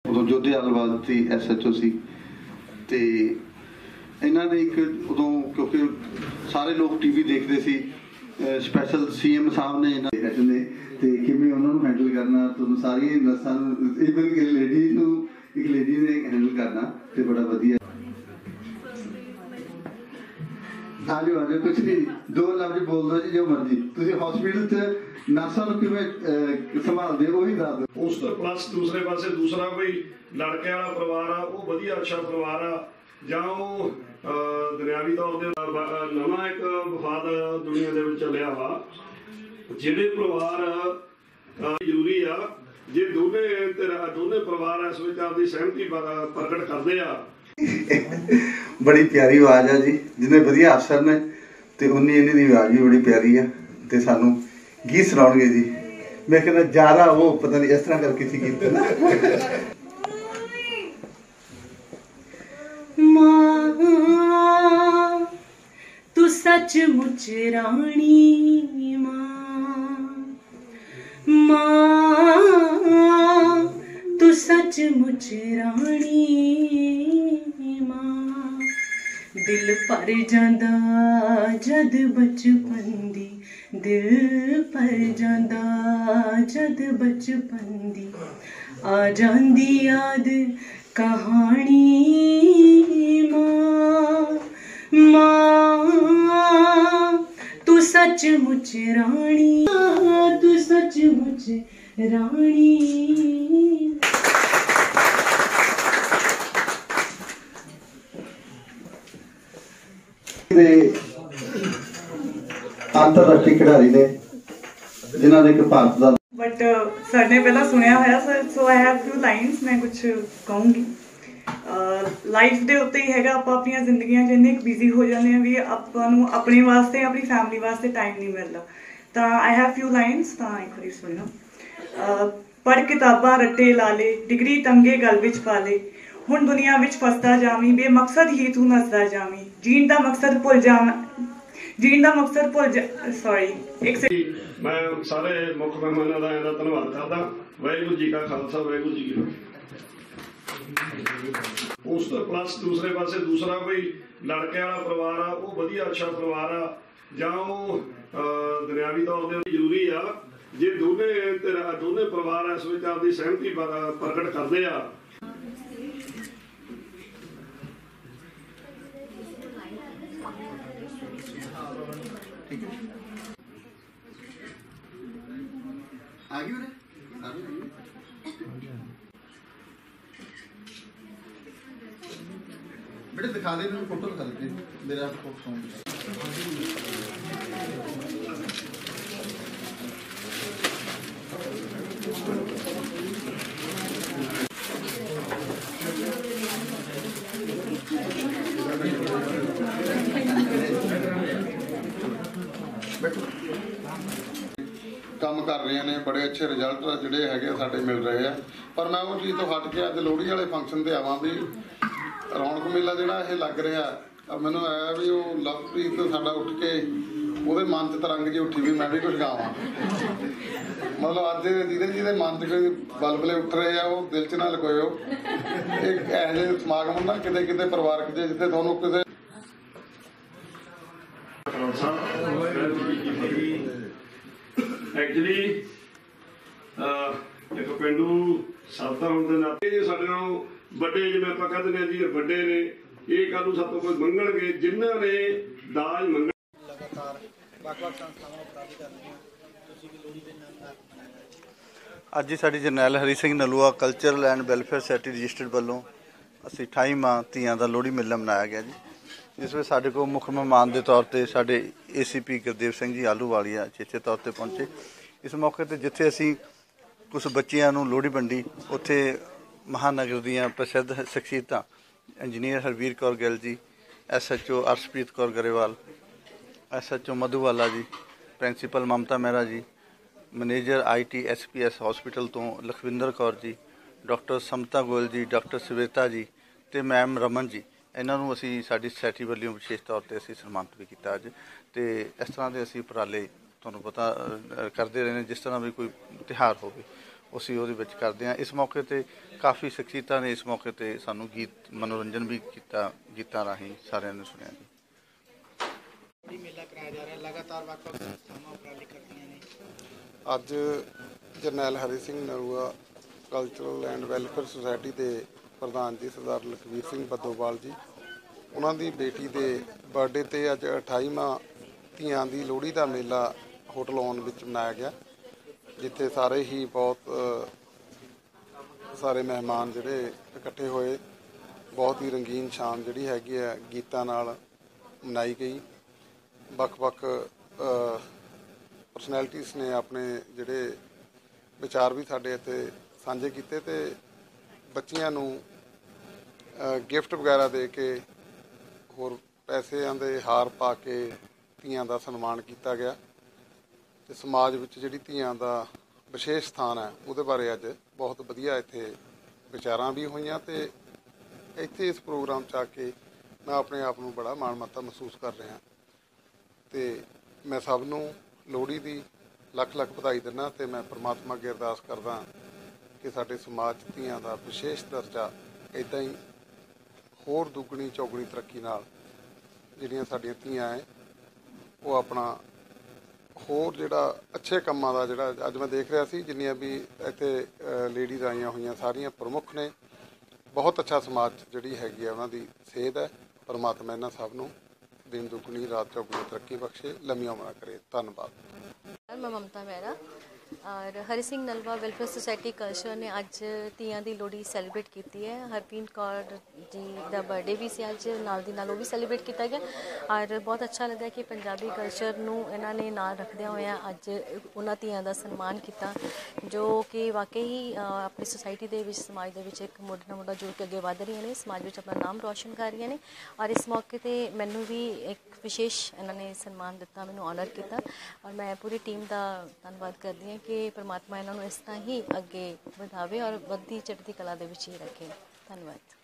उदों जोधे अग्रवाल सी SHO सी ते इन्हां ने एक उदों क्योंकि सारे लोग TV देखते सी स्पैशल CM साहब ने इन्हां दे ने ते किवें उन्हां नूं हैंडल करना तुहानूं सारी नर्सां नूं इवन कि लेडी नूं एक लेडी ने हैंडल करना ते बड़ा वधिया। हाँ जी हाँ जी कुछ नहीं दो लफ्ज बोल दो जी जो मर्जी तुसीं हॉस्पिटल च नर्सां नूं किवें संभालदे हो वही दस दो। उस तो प्लस दूसरे पासे दूसरा कोई लड़के वाला परिवार आ वो वधिया अच्छा परिवार आ जां वो दुनियावी तौर ते नवां एक वफाद दुनिया दे विच चलिया वा जिहड़े परिवार जरूरी आ जे दोने परिवार इस विच आपदी सहमति प्रगट करदे आ। बड़ी प्यारी आवाज़ है जी जिन्हें वधिया अफसर ने ते उन्नी इन्हीं दी आवाज़ भी बड़ी प्यारी है ते सानू गीत सुनाउणगे जी। मैं कहना ज़्यादा वो पता नहीं इस तरह करके सी गीत ना माँ तू सचमुच रानी माँ तू सचमुच रानी माँ दिल भर जांदा जद बचपन दी दिल भर जांदा जद बचपन दी आ जांदी याद कहानी माँ तू सचमुच रानी तू सचमुच रानी। अंतरराष्ट्रीय खिडारी ने जिन्होंने एक भारत का बट सर ने पहला सुनिया होया sir so I have few lines मैं कुछ कहूँगी। लाइफ के उत्ते ही हैगा आपां अपनी जिंदगियां च इन्ने बिजी हो जाते हैं भी आपां नूं अपने वास्ते अपनी फैमिली वास्ते टाइम नहीं मिलता। तो आई हैव फ्यू लाइन्स तो एक बारी सुनो। पढ़ किताबां रट्टे ला ले डिग्री तंगे गल विच पा ले हुण दुनिया विच फसदा जावी बेमकसद ही तू नसदा जावी जीण दा मकसद भुल जाना जीण दा मकसद भुल जा सॉरी एक मैं सारे मुख मेहमानों का इन्ना धन्नवाद करदा। वाहिगुरू जी का खालसा वाहिगुरू जी की फतेह। उस तो प्लस दूसरे पासे दूसरा कोई लड़के वाला परिवार आ वो वधिया अच्छा परिवार आ जां वो दुनियावी तौर ते जरूरी आ जे दोने परिवार इस विच आपदी सहमति प्रगट करदे आ। आगे बेटे दिखा दे मेरे फोटो दिखा देते मेरा फोटो काम कर रहे हैं बड़े अच्छे रिजल्ट जोड़े है साढ़े मिल रहे हैं। पर मैं वो चीज़ तो हट के अज लोहड़ी वाले फंक्शन से आवा भी रौनक मेला जोड़ा ये लग रहा मैनू आया भी वो लवप्रीत साडा उठ के वो मन च तरंग जी उठी भी मैं भी कुछ गावा मतलब अज जिहदे मन च कोई बलबले उठ रहे हैं वो दिल च ना लकोयो एक ऐसे समागम ना किते किते परिवारक जिथे तुहानूं किते एक्चुअली एक पेंडू साधा होने के नाते साडे नालों बड़े जिवें आपां कह दिंदे जी बड़े ने ये कल नूं सातों कोई मंगणगे जिन्हां ने दाज मंग लगातार ਵੱਖ-ਵੱਖ ਸੰਸਥਾਵਾਂ ਉਪਰਾਲੇ ਕਰ ਰਹੀਆਂ ਤੁਸੀਂ ਵੀ ਲੋਹੜੀ ਦੇ ਨਾਲ ਮਨਾਇਆ। ਅੱਜ ਸਾਡੀ Jarnail Hari Singh Nalwa cultural and welfare society registered ਵੱਲੋਂ ਅਸੀਂ 28ਵਾਂ ਧੀਆਂ ਦਾ ਲੋਹੜੀ ਮੇਲਾ ਮਨਾਇਆ ਗਿਆ ਜੀ। ਇਸ ਵਿੱਚ ਸਾਡੇ ਕੋਲ ਮੁੱਖ ਮਹਿਮਾਨ ਦੇ ਤੌਰ ਤੇ ਸਾਡੇ ACP ਗੁਰਦੇਵ ਸਿੰਘ ਜੀ ਆਲੂਵਾਲੀਆ ਚੇਚੇ ਤੌਰ ਤੇ ਪਹੁੰਚੇ। ਇਸ ਮੌਕੇ ਤੇ ਜਿੱਥੇ ਅਸੀਂ ਕੁਝ ਬੱਚਿਆਂ ਨੂੰ ਲੋਹੜੀ ਵੰਡੀ ਉੱਥੇ ਮਹਾਨਗਰ ਦੀਆਂ ਪ੍ਰਸਿੱਧ ਸ਼ਖਸੀਅਤਾਂ engineer Harvir Kaur Gill ji SHO Arshpreet Kaur Grewal SHO ਮਧੂਵਾਲਾ ਜੀ principal Mamta Mehra ji manager IT SPS hospital ਤੋਂ ਲਖਵਿੰਦਰ ਕੌਰ ਜੀ ਡਾਕਟਰ ਸਮਤਾ ਗੋਇਲ ਜੀ ਡਾਕਟਰ ਸਵੇਤਾ ਜੀ ਅਤੇ ਮੈਮ ਰਮਨ ਜੀ ਇਹਨਾਂ ਨੂੰ ਅਸੀਂ ਸਾਡੀ ਸੋਸਾਇਟੀ ਵੱਲੋਂ ਵਿਸ਼ੇਸ਼ ਤੌਰ 'ਤੇ ਅਸੀਂ ਸਨਮਾਨਿਤ ਵੀ ਕੀਤਾ ਅੱਜ। ਅਤੇ ਇਸ ਤਰ੍ਹਾਂ ਦੇ ਅਸੀਂ ਉਪਰਾਲੇ ਤੁਹਾਨੂੰ ਪਤਾ ਕਰਦੇ ਰਹੇ ਨੇ ਜਿਸ ਤਰ੍ਹਾਂ ਵੀ ਕੋਈ ਤਿਉਹਾਰ ਹੋਵੇ ਅਸੀਂ ਉਹਦੇ ਵਿੱਚ ਕਰਦੇ ਹਾਂ। ਇਸ ਮੌਕੇ ਤੇ ਕਾਫੀ ਸ਼ਖਸੀਅਤਾਂ ਨੇ ਇਸ ਮੌਕੇ ਤੇ ਸਾਨੂੰ ਗੀਤ ਮਨੋਰੰਜਨ ਵੀ ਕੀਤਾ, ਗੀਤਾਂ ਰਾਹੀਂ ਸਾਰਿਆਂ ਨੇ ਸੁਣਿਆ ਜੀ। ਮੇਲਾ ਕਰਾਇਆ ਜਾ ਰਿਹਾ ਲਗਾਤਾਰ ਵੱਖ-ਵੱਖ ਸੰਸਥਾਵਾਂ ਉਪਰਾਲੇ ਕਰਦੀਆਂ ਨੇ। ਅੱਜ Jarnail Hari Singh Nalwa cultural and welfare society ਦੇ ਪ੍ਰਧਾਨ ਜੀ ਸਰਦਾਰ ਲਖਵੀਰ ਸਿੰਘ ਬੱਦੋਵਾਲ ਜੀ, ਉਹਨਾਂ ਦੀ ਬੇਟੀ ਦੇ ਬਰਥਡੇ ਤੇ ਅੱਜ 28ਵਾਂ ਧੀਆਂ ਦੀ ਲੋਹੜੀ ਦਾ ਮੇਲਾ ਹੋਟਲ ਔਨ ਵਿੱਚ ਮਨਾਇਆ ਗਿਆ, ਜਿੱਥੇ ਸਾਰੇ ਹੀ ਬਹੁਤ ਸਾਰੇ ਮਹਿਮਾਨ ਜਿਹੜੇ ਇਕੱਠੇ ਹੋਏ। ਬਹੁਤ ਹੀ ਰੰਗੀਨ ਸ਼ਾਮ ਜਿਹੜੀ ਹੈਗੀ ਹੈ ਗੀਤਾਂ ਨਾਲ ਮਨਾਈ ਗਈ। ਵੱਖ-ਵੱਖ ਪਰਸਨੈਲਿਟੀਜ਼ ਨੇ ਆਪਣੇ ਜਿਹੜੇ ਵਿਚਾਰ ਵੀ ਸਾਡੇ ਇੱਥੇ ਸਾਂਝੇ ਕੀਤੇ ਤੇ ਬੱਚੀਆਂ ਨੂੰ ਗਿਫਟ ਵਗੈਰਾ ਦੇ ਕੇ ਹੋਰ ਪੈਸਿਆਂ ਦੇ ਹਾਰ ਪਾ ਕੇ ਧੀਆਂ ਦਾ ਸਨਮਾਨ ਕੀਤਾ ਗਿਆ ਤੇ ਸਮਾਜ ਵਿੱਚ ਜਿਹੜੀ ਧੀਆਂ ਦਾ ਵਿਸ਼ੇਸ਼ ਸਥਾਨ ਹੈ ਉਹਦੇ ਬਾਰੇ ਅੱਜ ਬਹੁਤ ਵਧੀਆ ਇੱਥੇ ਵਿਚਾਰਾਂ ਵੀ ਹੋਈਆਂ ਤੇ ਇੱਥੇ ਇਸ ਪ੍ਰੋਗਰਾਮ 'ਚ ਆ ਕੇ ਮੈਂ ਆਪਣੇ ਆਪ ਨੂੰ ਬੜਾ ਮਾਣ-ਮੱਤਾ ਮਹਿਸੂਸ ਕਰ ਰਿਹਾ ਤੇ ਮੈਂ ਸਭ ਨੂੰ ਲੋਹੜੀ ਦੀ ਲੱਖ-ਲੱਖ ਵਧਾਈ ਦਿੰਦਾ ਤੇ ਮੈਂ ਪ੍ਰਮਾਤਮਾ ਅੱਗੇ ਅਰਦਾਸ ਕਰਦਾ ਕਿ ਸਾਡੇ ਸਮਾਜ 'ਚ ਧੀਆਂ ਦਾ ਵਿਸ਼ੇਸ਼ ਦਰਜਾ ਇੱਦਾਂ ਹੀ ਹੋਰ ਦੁੱਗਣੀ ਚੌਗਣੀ ਤਰੱਕੀ ਨਾਲ ਜਿਹੜੀਆਂ ਸਾਡੀਆਂ ਧੀਆਂ ਹੈ ਉਹ ਆਪਣਾ ਹੋਰ ਜਿਹੜਾ ਅੱਛੇ ਕੰਮਾਂ ਦਾ ਜਿਹੜਾ ਅੱਜ ਮੈਂ ਦੇਖ ਰਿਹਾ ਸੀ ਜਿੰਨੀਆਂ ਵੀ ਇੱਥੇ ਲੇਡੀਜ਼ ਆਈਆਂ ਹੋਈਆਂ ਸਾਰੀਆਂ ਪ੍ਰਮੁੱਖ ਨੇ। ਬਹੁਤ ਅੱਛਾ ਸਮਾਜ ਜਿਹੜੀ ਹੈਗੀ ਆ ਉਹਨਾਂ ਦੀ ਸੇਧ ਹੈ। ਪਰਮਾਤਮਾ ਇਹਨਾਂ ਸਭ ਨੂੰ ਦਿਨ ਦੁਗਣੀ ਰਾਤ ਚੌਗੁਣੀ ਤਰੱਕੀ ਬਖਸ਼ੇ, ਲੰਮੀਆਂ ਉਮਰਾਂ ਕਰੇ। ਧੰਨਵਾਦ। मैं ममता मेहरा और Hari Singh Nalwa welfare society culture ने अज ਧੀਆਂ ਦੀ ਲੋਹੜੀ सैलीब्रेट की है। हरप्रीत कौर जी का बर्थडे भी से अज नाल दी नाल वो भी सैलीब्रेट किया गया और बहुत अच्छा लगा कि पंजाबी कल्चर नूं इन्हां ने नाल रखदियां होइयां अज उन्हां ਧੀਆਂ ਦਾ सन्मान किया जो कि वाकई ही अपनी सोसाइटी दे विच समाज दे विच एक मुंडे नाल मुंडा जोड़ के अगे वध रही ने, समाज विच अपना नाम रोशन कर रही ने और इस मौके ते मैनूं भी एक विशेष इन्हां ने सन्मान दिता, मैनूं ऑनर किया और मैं पूरी टीम का धन्नवाद करदी हां कि परमात्मा इन्हां नूं इस तरह ही अगे ਵਧਾਵੇ और ਵੱਧਦੀ ਚੜ੍ਹਦੀ ਕਲਾ ਦੇ ਵਿੱਚ ਹੀ ਰੱਖੇ। ਧੰਨਵਾਦ।